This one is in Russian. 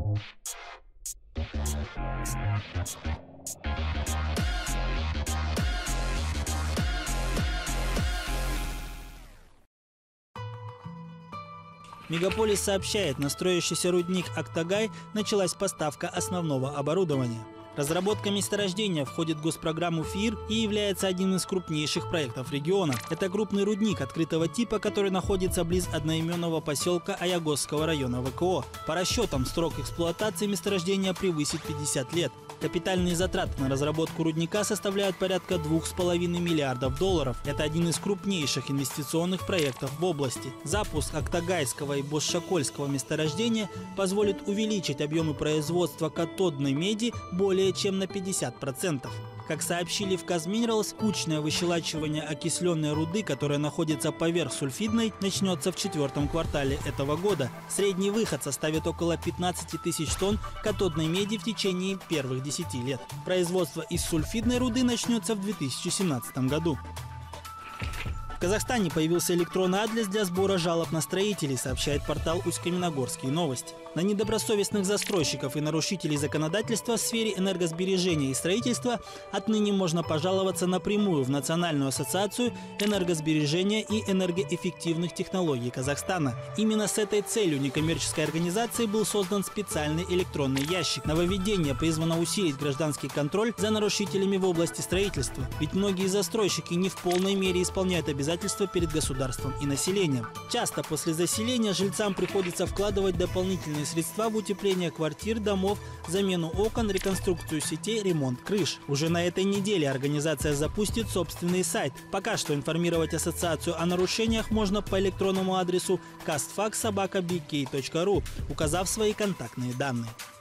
Мегаполис сообщает, на строящийся рудник Актагай началась поставка основного оборудования. Разработка месторождения входит в госпрограмму ФИР и является одним из крупнейших проектов региона. Это крупный рудник открытого типа, который находится близ одноименного поселка Аягосского района ВКО. По расчетам, срок эксплуатации месторождения превысит 50 лет. Капитальные затраты на разработку рудника составляют порядка $2,5 миллиардов. Это один из крупнейших инвестиционных проектов в области. Запуск Актагайского и Босшакольского месторождения позволит увеличить объемы производства катодной меди более чем на 50%. Как сообщили в Казминералс, кучное выщелачивание окисленной руды, которая находится поверх сульфидной, начнется в 4-м квартале этого года. Средний выход составит около 15 тысяч тонн катодной меди в течение первых 10 лет. Производство из сульфидной руды начнется в 2017 году. В Казахстане появился электронный адрес для сбора жалоб на строителей, сообщает портал Усть-Каменогорские новости. На недобросовестных застройщиков и нарушителей законодательства в сфере энергосбережения и строительства отныне можно пожаловаться напрямую в Национальную ассоциацию энергосбережения и энергоэффективных технологий Казахстана. Именно с этой целью некоммерческой организацией был создан специальный электронный ящик. Нововведение призвано усилить гражданский контроль за нарушителями в области строительства. Ведь многие застройщики не в полной мере исполняют обязательства перед государством и населением. Часто после заселения жильцам приходится вкладывать дополнительные средства в утепление квартир, домов, замену окон, реконструкцию сетей, ремонт крыш. Уже на этой неделе организация запустит собственный сайт. Пока что информировать ассоциацию о нарушениях можно по электронному адресу castfax@bk.ru, указав свои контактные данные.